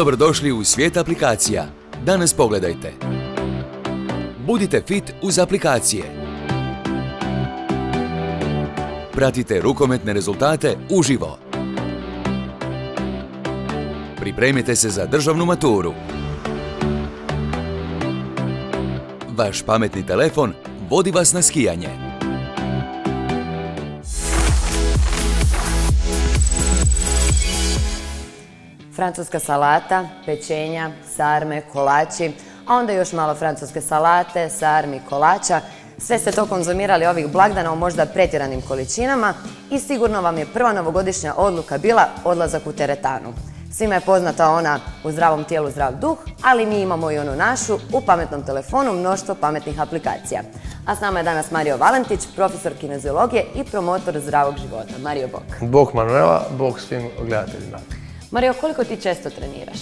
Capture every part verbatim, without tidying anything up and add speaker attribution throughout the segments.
Speaker 1: Dobrodošli u svijet aplikacija. Danas pogledajte. Budite fit uz aplikacije. Pratite rukometne rezultate uživo. Pripremite se za državnu maturu. Vaš pametni telefon vodi vas na skijanje.
Speaker 2: Francuska salata, pečenja, sarme, kolači, a onda još malo francuske salate, sarmi, kolača. Sve ste to konzumirali ovih blagdana u možda pretjeranim količinama i sigurno vam je prva novogodišnja odluka bila odlazak u teretanu. Svima je poznata ona u zdravom tijelu zdrav duh, ali mi imamo i onu našu u pametnom telefonu mnoštvo pametnih aplikacija. A s nama je danas Mario Valentić, profesor kineziologije i promotor zdravog života. Mario, bok.
Speaker 3: Bok Manuela, bok svim gledateljima.
Speaker 2: Mario, koliko ti često treniraš?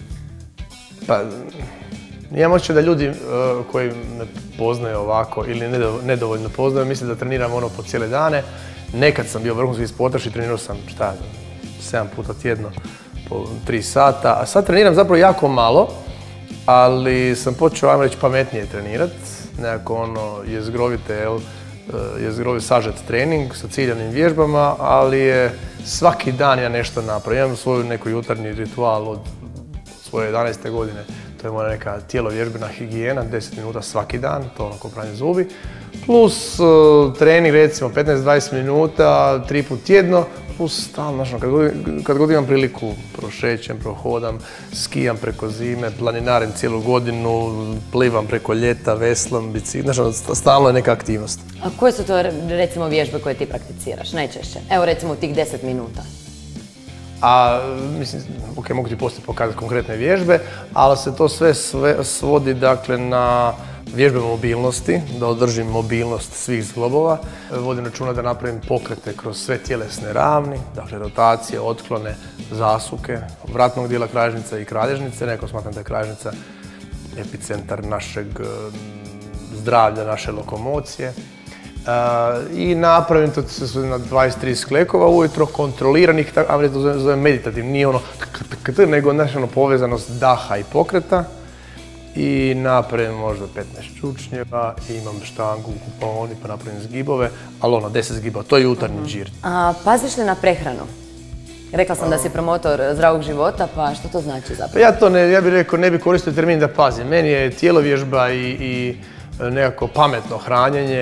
Speaker 3: Pa, imam osjećaj da ljudi koji me poznaju ovako ili nedovoljno poznaju misle da treniram ono po cijele dane. Nekad sam bio vrhunski sportaš i trenirao sam, šta, sedam puta tjedno po tri sata, a sad treniram zapravo jako malo, ali sam počeo, ajmo reći, pametnije trenirat, nekako ono jezgrovite, jel, jezgrovit sažet trening sa ciljanim vježbama, ali je svaki dan ja nešto napravim. Imam svoju neku jutarnji ritual od svoje jedanaeste godine. To je moja neka tijelovježbena higijena, deset minuta svaki dan, to ono ko pranje zubi. Plus uh, trening recimo petnaest do dvadeset minuta, tri put tjedno, plus stalno, kad god, kad god imam priliku prošećem, prohodam, skijam preko zime, planinarim cijelu godinu, plivam preko ljeta, veslam, bicikl, znači stalno je neka aktivnost.
Speaker 2: A koje su to recimo vježbe koje ti prakticiraš najčešće? Evo recimo u tih deset minuta.
Speaker 3: A, mislim, ok, mogu ti poslije pokazati konkretne vježbe, ali se to sve, sve svodi, dakle, na vježbe mobilnosti, da održim mobilnost svih zglobova. Vodim računa da napravim pokrete kroz sve tjelesne ravni, dakle, rotacije, otklone, zasuke, vratnog dijela kralježnice i kralježnice. Neko smatram da je kralježnica epicentar našeg zdravlja, naše lokomocije. I napravim to na dvadeset do trideset klekova ujutro, kontroliranih, a to zovem meditativni, nije ono nego ono povezanost daha i pokreta. I napravim možda petnaest čučnjeva, imam štangu u kuponi pa napravim zgibove, ali ono deset zgibova, to je jutarnji džir.
Speaker 2: A paziš li na prehranu? Rekla sam da si promotor zdravog života, pa što to znači zapravo?
Speaker 3: Pa ja to ne, ja bih rekao, ne bih koristio termin da pazim. Meni je tijelovježba i, i nekako pametno hranjenje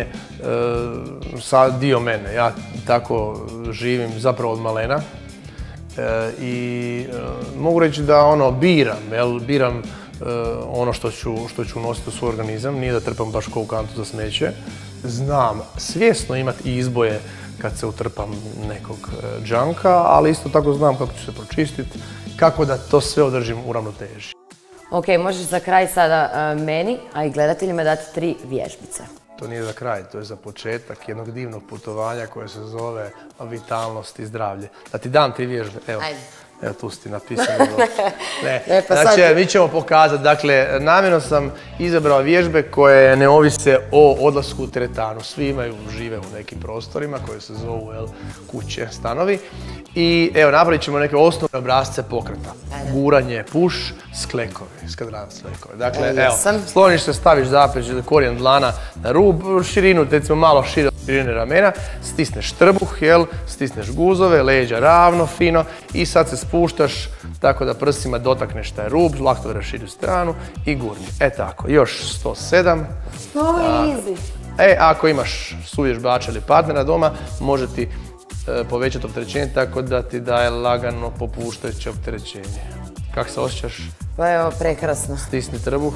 Speaker 3: e, dio mene. Ja tako živim zapravo od malena e, i e, mogu reći da ono biram, jel, biram e, ono što ću, što ću nositi u svoj organizam, nije da trpam baš ko u kantu za smeće. Znam svjesno imati i izboje kad se utrpam nekog džanka, ali isto tako znam kako ću se pročistiti, kako da to sve održim u ravnoteži.
Speaker 2: Ok, možeš za kraj sada meni, a i gledateljima dati tri vježbice.
Speaker 3: To nije za kraj, to je za početak jednog divnog putovanja koje se zove vitalnost i zdravlje. Da ti dam tri vježbe, evo. Ajde. Evo, tu si ti napisano. Ne, ne pa znači, sad... mi ćemo pokazati, dakle, namjerno sam izabrao vježbe koje ne ovise o odlasku u teretanu. Svi imaju, žive u nekim prostorima koje se zovu, jel, kuće, stanovi. I evo, napravit ćemo neke osnovne obrasce pokreta. Ajde. Guranje, push, sklekovi, skadran sklekovi. Dakle, evo, sloniš se, staviš zapređe, korijen dlana na rub, širinu, recimo malo šire od širine ramena, stisneš trbuh, jel, stisneš guzove, leđa ravno, fino i sad se spuštaš tako da prsima dotakneš taj rub, lakto raširi stranu i gurni. E tako, još sto sedam.
Speaker 2: Ovo je easy.
Speaker 3: E, ako imaš suvježbača ili partnera doma, može ti e, povećati opterećenje tako da ti daje lagano popuštajuće opterećenje. Kako se osjećaš?
Speaker 2: Pa evo, prekrasno.
Speaker 3: Stisni trbuh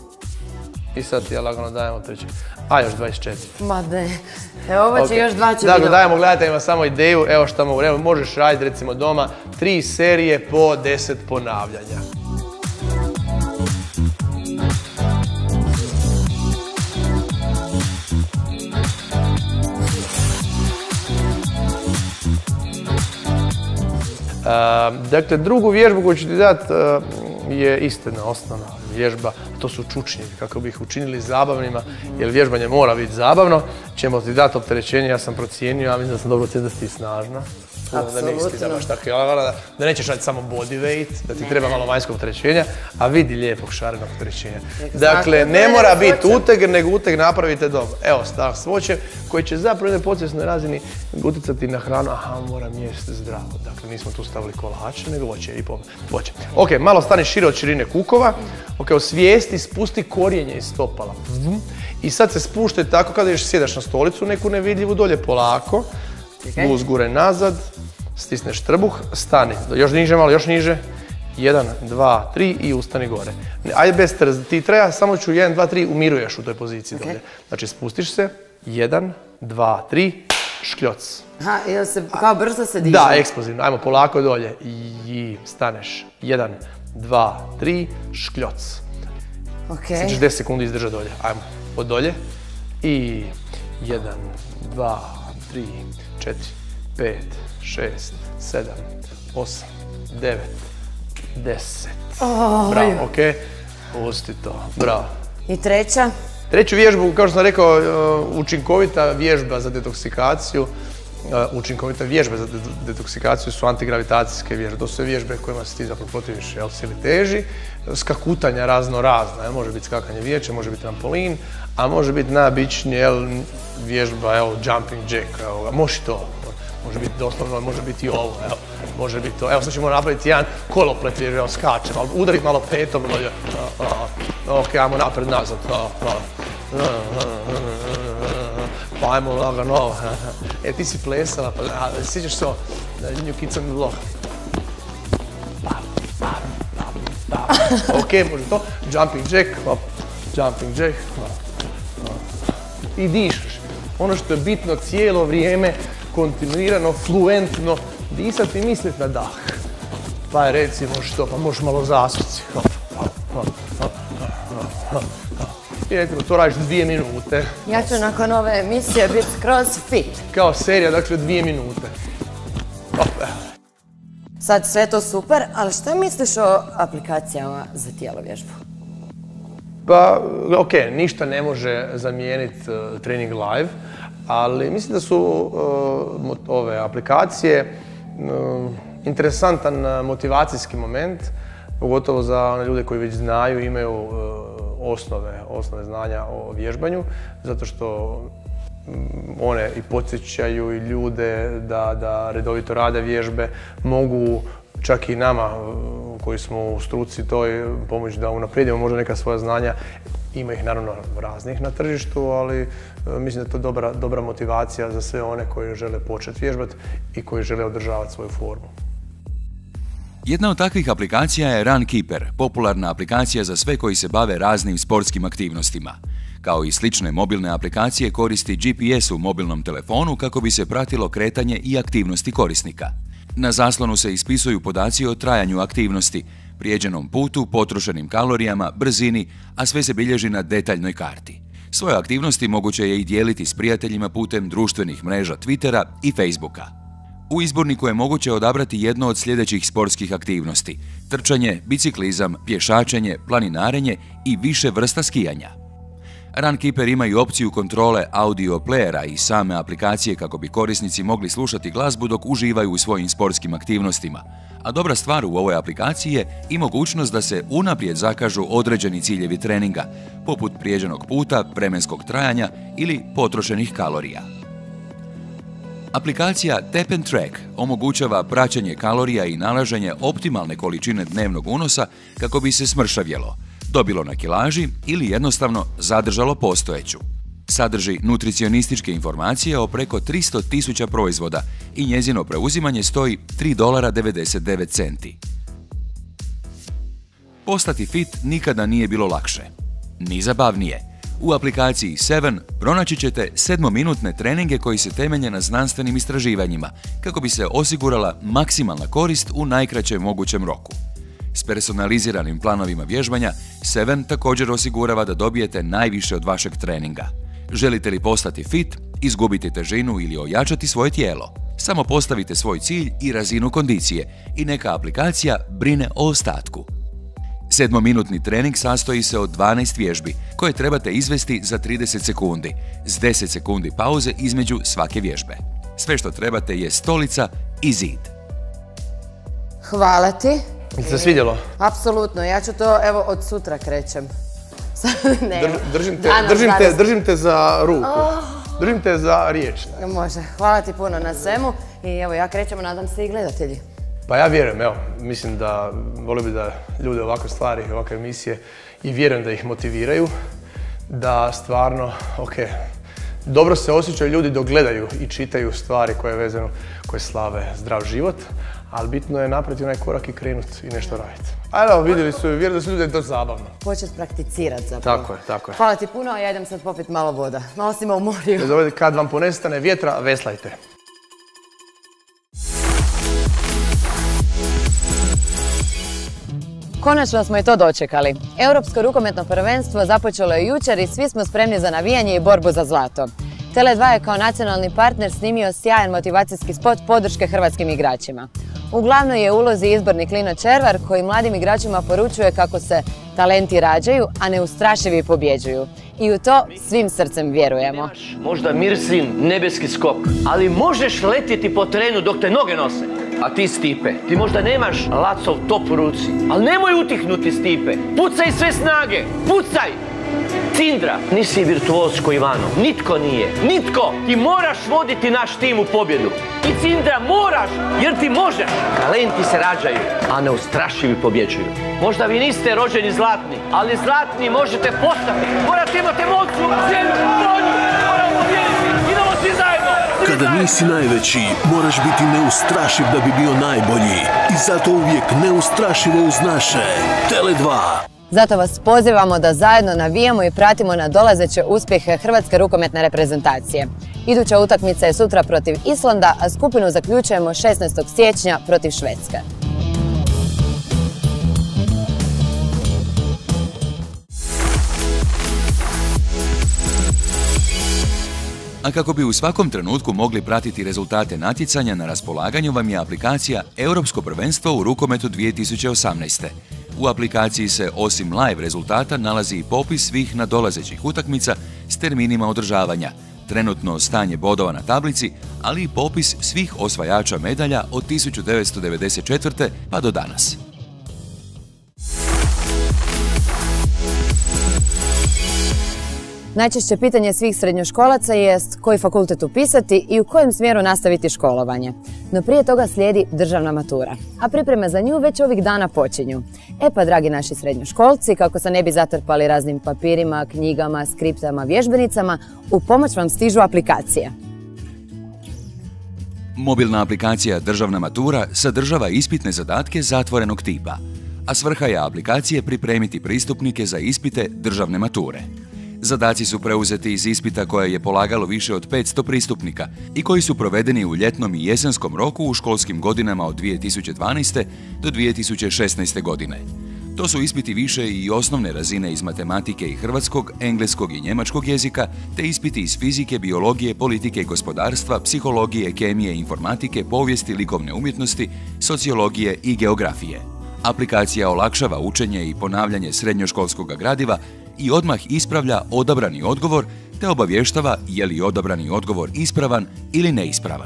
Speaker 3: i sad ti ja lagano dajem opterećenje. A još dvadeset četiri. Ma
Speaker 2: ne. Evo ovo će još dva će biti.
Speaker 3: Dakle, dajemo gledateljima samo ideju, evo što mogu reći, možeš raditi recimo doma tri serije po deset ponavljanja. Dakle, drugu vježbu koju ću ti dati je istina, osnovna vježba, to su čučnjevi, kako bi ih učinili zabavnima, jer vježbanje mora biti zabavno. Ćemo ti dati opterećenje, ja sam procijenio, a mislim da sam dobro ocijenio da si ti snažna. da nisi ti baš tako, da nećeš raditi samo body weight, da ti treba malo vanjskog opterećenja, a vidi lijepog šarenog opterećenja. Dakle, ne mora biti uteg, nego uteg napravite dobro. Evo, stav s voćem koji će zapravo na podsvjesnoj razini utjecati na hranu, aha, moram jesti zdravo. Dakle, nismo tu stavili kolače, nego voće i voće. Ok, malo stani šire od širine kukova, ok, osvijesti, spusti korijenje iz stopala. I sad se spuštaj tako kada još sjedaš na stolicu, neku nevidljivu dolje polako, bluz gure nazad, stisneš trbuh, stani, još niže malo, još niže, jedan, dva, tri i ustani gore. Ajde bez ti treba, samo ću jedan, dva, tri, umiruješ u toj poziciji dolje. Znači spustiš se, jedan, dva, tri, škljoc.
Speaker 2: Aha, ili se kao brzo se diže?
Speaker 3: Da, eksplozivno, ajmo polako dolje i staneš, jedan, dva, tri, škljoc. Sad ćeš deset sekundi izdržati dolje, ajmo. Od dolje i jedan, dva, tri, četiri, pet, šest, sedam, osam, devet, deset. Bravo, ok. Pusti to, bravo.
Speaker 2: I treća?
Speaker 3: Treću vježbu, kao što sam rekao, učinkovita vježba za detoksikaciju. Učinkovita vježbe za detoksikaciju su antigravitacijske vježbe. To su sve vježbe kojima se ti zapravo protiviš sili teži. Skakutanja razno razna. Može biti skakanje vijeće, može biti trampolin, a može biti najobičnije vježba, evo, jumping jack. Može to. Može biti doslovno, može biti i ovo. Može biti to. Evo sad ćemo napraviti jedan koloplet vježbe, evo skačem, udariti malo petom. Ok, ajmo napred, nazad. Pa ajmo lagano. E, ti si plesala, pa sjećaš se o New Kids on the Block. Ok, može to. Jumping jack, jumping jack. I dišeš. Ono što je bitno cijelo vrijeme, kontinuirano, fluentno, disati i misliti na dah. Pa je recimo što, pa možeš malo zasuci. I recimo, to radiš dvije minute.
Speaker 2: Ja ću nakon ove emisije biti skroz fit.
Speaker 3: Kao serija, dakle, dvije minute.
Speaker 2: Sad sve to super, ali što misliš o aplikacijama za tijelo vježbu?
Speaker 3: Pa, ok, ništa ne može zamijeniti trening live, ali mislim da su ove aplikacije interesantan motivacijski moment, pogotovo za one ljude koji već znaju, imaju osnove, osnove znanja o vježbanju, zato što one i podsjećaju i ljude da, da redovito rade vježbe, mogu čak i nama koji smo u struci toj pomoći da unaprijedimo možda neka svoja znanja. Ima ih naravno raznih na tržištu, ali mislim da je to dobra, dobra motivacija za sve one koji žele početi vježbati i koji žele održavati svoju formu.
Speaker 1: Jedna od takvih aplikacija je Runkeeper, popularna aplikacija za sve koji se bave raznim sportskim aktivnostima. Kao i slične mobilne aplikacije koristi G P S u mobilnom telefonu kako bi se pratilo kretanje i aktivnosti korisnika. Na zaslonu se ispisuju podaci o trajanju aktivnosti, prijeđenom putu, potrošenim kalorijama, brzini, a sve se bilježi na detaljnoj karti. Svoje aktivnosti moguće je i dijeliti s prijateljima putem društvenih mreža Twittera i Facebooka. U izborniku je moguće odabrati jedno od sljedećih sportskih aktivnosti: trčanje, biciklizam, pješačenje, planinarenje i više vrsta skijanja. Runkeeper ima i opciju kontrole audio playera i same aplikacije kako bi korisnici mogli slušati glazbu dok uživaju u svojim sportskim aktivnostima. A dobra stvar u ovoj aplikaciji je i mogućnost da se unaprijed zakažu određeni ciljevi treninga, poput prijeđenog puta, vremenskog trajanja ili potrošenih kalorija. Aplikacija Tap and Track omogućava praćenje kalorija i nalaženje optimalne količine dnevnog unosa kako bi se smršavjelo, dobilo na kilaži ili jednostavno zadržalo postojeću. Sadrži nutricionističke informacije o preko tristo tisuća proizvoda i njezino preuzimanje stoji tri dolara devedeset devet centi. Postati fit nikada nije bilo lakše, ni zabavnije. U aplikaciji Seven pronaći ćete sedmominutne treninge koji se temelje na znanstvenim istraživanjima kako bi se osigurala maksimalna korist u najkraćem mogućem roku. S personaliziranim planovima vježbanja, Seven također osigurava da dobijete najviše od vašeg treninga. Želite li postati fit, izgubiti težinu ili ojačati svoje tijelo? Samo postavite svoj cilj i razinu kondicije i neka aplikacija brine o ostatku. Sedmominutni trening sastoji se od dvanaest vježbi koje trebate izvesti za trideset sekundi, s deset sekundi pauze između svake vježbe. Sve što trebate je stolica i zid.
Speaker 2: Hvala ti.
Speaker 3: Jel se svidjelo?
Speaker 2: Apsolutno, ja ću to, evo, od sutra krećem.
Speaker 3: Držim te za ruku. Držim te za riječ.
Speaker 2: Može, hvala ti puno na svemu i evo ja krećemo, nadam se i gledatelji.
Speaker 3: Pa ja vjerujem, evo, mislim da volio bi da ljude ovakve stvari, ovakve emisije i vjerujem da ih motiviraju, da stvarno, ok, dobro se osjećaju ljudi dok gledaju i čitaju stvari koje je vezano, koje slave zdrav život, ali bitno je napraviti onaj korak i krenuti i nešto raditi. A evo, vidjeli su, vjerujem da su ljudi to zabavno.
Speaker 2: Početi prakticirati zapravo.
Speaker 3: Tako je, tako je.
Speaker 2: Hvala ti puno, ja idem sad popiti malo voda. Malo si me umorio.
Speaker 3: Kad vam ponestane vjetra, veslajte.
Speaker 2: Konačno smo i to dočekali. Europsko rukometno prvenstvo započelo je jučer i svi smo spremni za navijanje i borbu za zlato. Tele dva je kao nacionalni partner snimio sjajan motivacijski spot podrške hrvatskim igračima. U glavnoj je ulozi izbornik Lino Červar koji mladim igračima poručuje kako se talenti rađaju, a neustrašivi pobjeđuju. I u to svim srcem vjerujemo.
Speaker 4: Možda Mirsin nebeski skok, ali možeš letjeti po terenu dok te noge nose. A ti, Stipe, ti možda nemaš Lacov top u ruci, ali nemoj utihnuti, Stipe. Pucaj sve snage, pucaj! Cindra, nisi virtuoz ko Ivano, nitko nije, nitko! Ti moraš voditi naš tim u pobjedu. I Cindra moraš, jer ti možeš. Talenti se rađaju, a neustrašivi pobjeđuju. Možda vi niste rođeni zlatni, ali zlatni možete postati. Morate imati emociju, želju, volju, moramo pobjediti, idemo svi zajedno!
Speaker 5: Kada nisi najveći, moraš biti neustrašiv da bi bio najbolji. I zato uvijek neustrašivo uz naše Tele dva.
Speaker 2: Zato vas pozivamo da zajedno navijamo i pratimo nadolazeće uspjehe hrvatske rukometne reprezentacije. Iduća utakmica je sutra protiv Islanda, a skupinu zaključujemo šesnaestog siječnja protiv Švedske.
Speaker 1: A kako bi u svakom trenutku mogli pratiti rezultate natjecanja, na raspolaganju vam je aplikacija Europsko prvenstvo u rukometu dvije tisuće osamnaeste. U aplikaciji se osim live rezultata nalazi i popis svih nadolazećih utakmica s terminima održavanja, trenutno stanje bodova na tablici, ali i popis svih osvajača medalja od tisuću devetsto devedeset četvrte pa do danas.
Speaker 2: Najčešće pitanje svih srednjoškolaca jest koji fakultet upisati i u kojem smjeru nastaviti školovanje. No prije toga slijedi državna matura, a pripreme za nju već ovih dana počinju. E pa, dragi naši srednjoškolci, kako se ne bi zatrpali raznim papirima, knjigama, skriptama, vježbenicama, u pomoć vam stižu aplikacije.
Speaker 1: Mobilna aplikacija Državna matura sadržava ispitne zadatke zatvorenog tipa, a svrha je aplikacije pripremiti pristupnike za ispite državne mature. Zadaci su preuzeti iz ispita koje je polagalo više od petsto pristupnika i koji su provedeni u ljetnom i jesenskom roku u školskim godinama od dvije tisuće dvanaeste. do dvije tisuće šesnaeste. godine. To su ispiti više i osnovne razine iz matematike i hrvatskog, engleskog i njemačkog jezika, te ispiti iz fizike, biologije, politike i gospodarstva, psihologije, kemije, informatike, povijesti, likovne umjetnosti, sociologije i geografije. Aplikacija olakšava učenje i ponavljanje srednjoškolskog gradiva i odmah ispravlja odabrani odgovor te obavještava je li odabrani odgovor ispravan ili neispravan.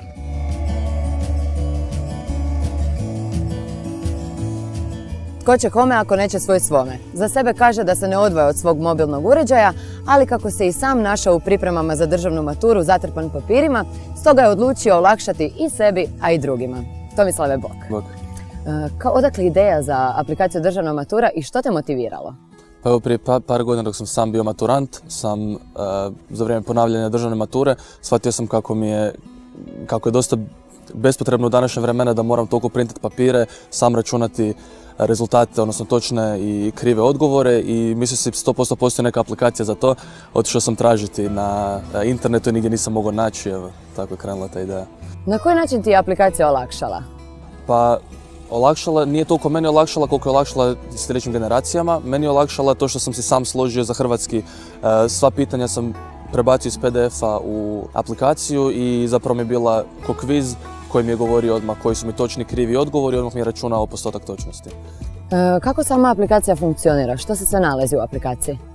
Speaker 2: Tko će kome ako neće svoj svome? Za sebe kaže da se ne odvaja od svog mobilnog uređaja, ali kako se i sam našao u pripremama za državnu maturu zatrpan papirima, stoga je odlučio olakšati i sebi, a i drugima. Tomislave, bok.
Speaker 6: Bok.
Speaker 2: Kao odakle ideja za aplikaciju državna matura i što te motiviralo?
Speaker 6: Pa evo, prije par, par godina dok sam sam bio maturant, sam uh, za vrijeme ponavljanja državne mature shvatio sam kako mi je, kako je dosta bespotrebno u današnje vremena da moram toliko printati papire, sam računati rezultate, odnosno točne i krive odgovore, i mislio si sto posto postoji neka aplikacija za to. Otišao sam tražiti na internetu i nigdje nisam mogao naći, evo, tako je krenula ta ideja.
Speaker 2: Na koji način ti je aplikacija olakšala?
Speaker 6: Pa, olakšala, nije toliko meni olakšala koliko je olakšala sljedećim generacijama. Meni je olakšala to što sam si sam složio za hrvatski. Sva pitanja sam prebacio iz P D F-a u aplikaciju i zapravo mi je bila ko kviz koji mi je govorio odmah koji su mi točni krivi odgovori i odmah mi je računao postotak točnosti.
Speaker 2: E, kako sama aplikacija funkcionira? Što se sve nalazi u aplikaciji?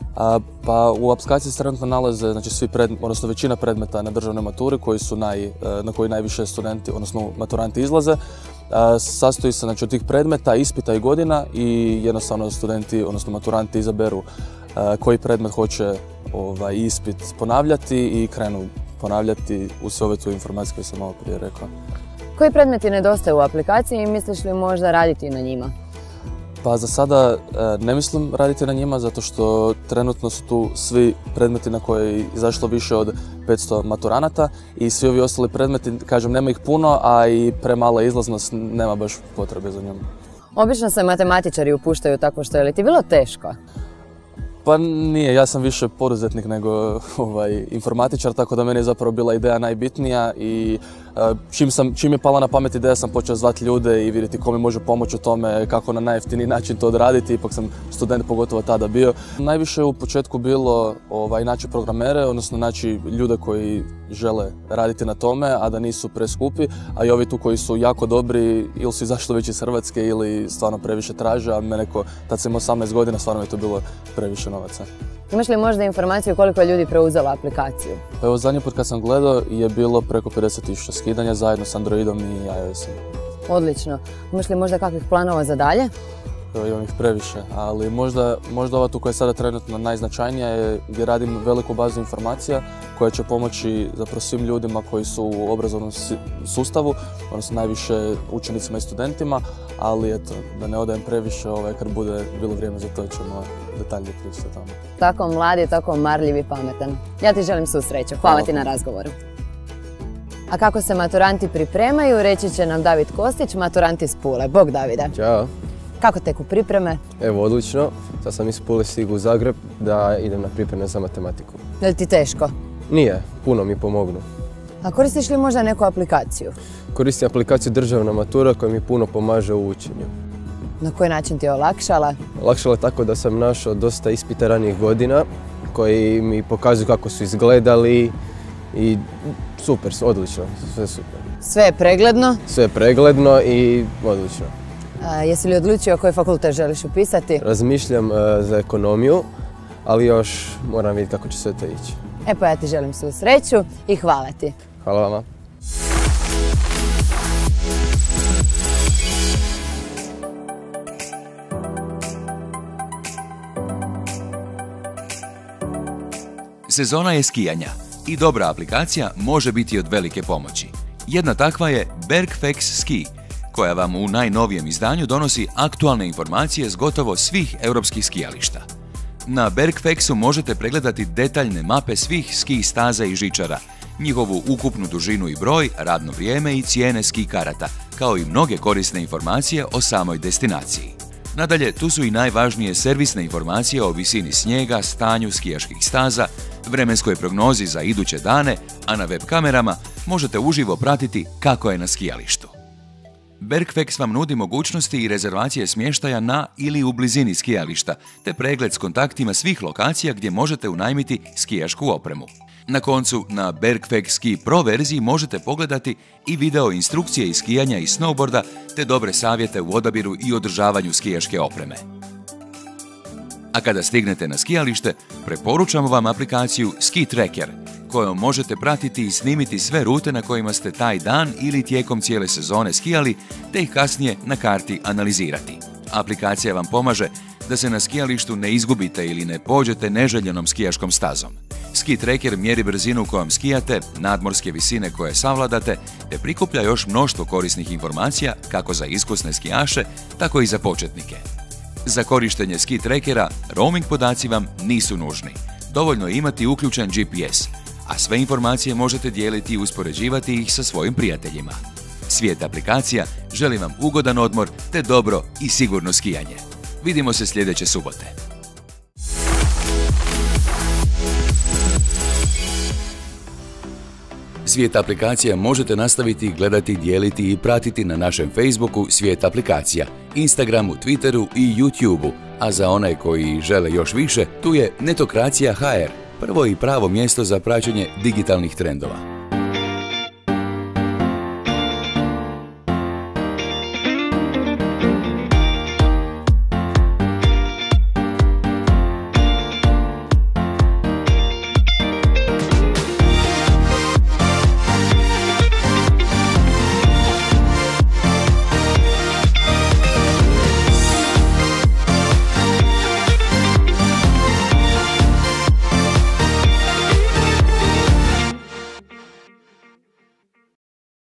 Speaker 6: A, pa u aplikaciji se trenutno nalaze znači, svi pred, odnosno većina predmeta na državnoj maturi koji su naj, na koji najviše studenti, odnosno maturanti izlaze. A, sastoji se znači, od tih predmeta, ispita i godina i jednostavno studenti, odnosno maturanti izaberu a, koji predmet hoće ovaj, ispit ponavljati i krenu ponavljati u sve ove tu informacije koje sam malo prije rekao.
Speaker 2: Koji predmeti nedostaju u aplikaciji i misliš li možda raditi na njima?
Speaker 6: Pa za sada ne mislim raditi na njima zato što trenutno su tu svi predmeti na koje je izašlo više od petsto maturanata i svi ovi ostali predmeti, kažem, nema ih puno, a i premala izlaznost, nema baš potrebe za njom.
Speaker 2: Obično se matematičari upuštaju tako što je li ti bilo teško?
Speaker 6: Pa nije, ja sam više poduzetnik nego ovaj, informatičar, tako da meni je zapravo bila ideja najbitnija i uh, čim, sam, čim je pala na pamet ideja sam počeo zvati ljude i vidjeti ko mi može pomoći u tome, kako na najjeftiniji način to odraditi, ipak sam student pogotovo tada bio. Najviše u početku bilo ovaj, naći programere, odnosno naći ljude koji žele raditi na tome, a da nisu preskupi, a i ovi tu koji su jako dobri ili su izašli već iz Hrvatske ili stvarno previše traže, a mene ko, tad sam imao osamnaest godina, stvarno je to bilo previše novaca.
Speaker 2: Imaš li možda informaciju koliko je ljudi preuzelo aplikaciju?
Speaker 6: Pa evo, zadnji put kad sam gledao je bilo preko pedeset tisuća skidanja zajedno s Androidom i iOS-om.
Speaker 2: Odlično. Imaš li možda kakvih planova za dalje?
Speaker 6: Evo, imam ih previše, ali možda, možda ova tu koja je sada trenutno najznačajnija je gdje radim veliku bazu informacija koja će pomoći zapravo svim ljudima koji su u obrazovnom sustavu, odnosno najviše učenicima i studentima, ali eto, da ne odajem previše, ovaj, kad bude bilo vrijeme za to ćemo detaljnije pričati o tome.
Speaker 2: Tako mladi, tako marljiv i pametan. Ja ti želim svu sreću. Hvala, Hvala ti na razgovoru. A kako se maturanti pripremaju, reći će nam David Kostić, maturant iz Pule. Bog Davide.
Speaker 7: Ćao.
Speaker 2: Kako teku pripreme?
Speaker 7: Evo, odlično. Sad sam iz Pule stigu u Zagreb da idem na pripreme za matematiku.
Speaker 2: Je li ti teško?
Speaker 7: Nije, puno mi pomognu.
Speaker 2: A koristiš li možda neku aplikaciju?
Speaker 7: Koristim aplikaciju Državna matura koja mi puno pomaže u učenju.
Speaker 2: Na koji način ti je olakšala?
Speaker 7: Olakšala je tako da sam našao dosta ispita ranijih godina koji mi pokazuju kako su izgledali i super, odlično, sve super.
Speaker 2: Sve je pregledno?
Speaker 7: Sve je pregledno i odlično.
Speaker 2: A, jesi li odlučio koji fakultet želiš upisati?
Speaker 7: Razmišljam uh, za ekonomiju, ali još moram vidjeti kako će sve to ići.
Speaker 2: E pa ja ti želim svu sreću i hvala ti.
Speaker 7: Hvala vama.
Speaker 1: Sezona je skijanja i dobra aplikacija može biti od velike pomoći. Jedna takva je Bergfex Ski, koja vam u najnovijem izdanju donosi aktualne informacije s gotovo svih europskih skijališta. Na Bergfexu možete pregledati detaljne mape svih ski staza i žičara, njihovu ukupnu dužinu i broj, radno vrijeme i cijene ski karata, kao i mnoge korisne informacije o samoj destinaciji. Nadalje, tu su i najvažnije servisne informacije o visini snijega, stanju skijaških staza, vremenskoj prognozi za iduće dane, a na web kamerama možete uživo pratiti kako je na skijalištu. Bergfex vam nudi mogućnosti i rezervacije smještaja na ili u blizini skijališta, te pregled s kontaktima svih lokacija gdje možete unajmiti skijašku opremu. Na koncu, na Bergfex Ski Pro verziji možete pogledati i video instrukcije iz skijanja i snowboarda, te dobre savjete u odabiru i održavanju skijaške opreme. A kada stignete na skijalište, preporučamo vam aplikaciju Ski Tracker, kojom možete pratiti i snimiti sve rute na kojima ste taj dan ili tijekom cijele sezone skijali, te ih kasnije na karti analizirati. Aplikacija vam pomaže da se na skijalištu ne izgubite ili ne pođete neželjenom skijaškom stazom. Ski Tracker mjeri brzinu kojom skijate, nadmorske visine koje savladate, te prikuplja još mnoštvo korisnih informacija kako za iskusne skijaše, tako i za početnike. Za korištenje Ski Trackera, roaming podaci vam nisu nužni. Dovoljno je imati uključen G P S, a sve informacije možete dijeliti i uspoređivati ih sa svojim prijateljima. Svijet aplikacija želi vam ugodan odmor te dobro i sigurno skijanje. Vidimo se sljedeće subote. Svijet aplikacija možete nastaviti gledati, dijeliti i pratiti na našem Facebooku Svijet aplikacija, Instagramu, Twitteru i YouTubeu, a za one koji žele još više, tu je Netokracija H R, prvo i pravo mjesto za praćenje digitalnih trendova.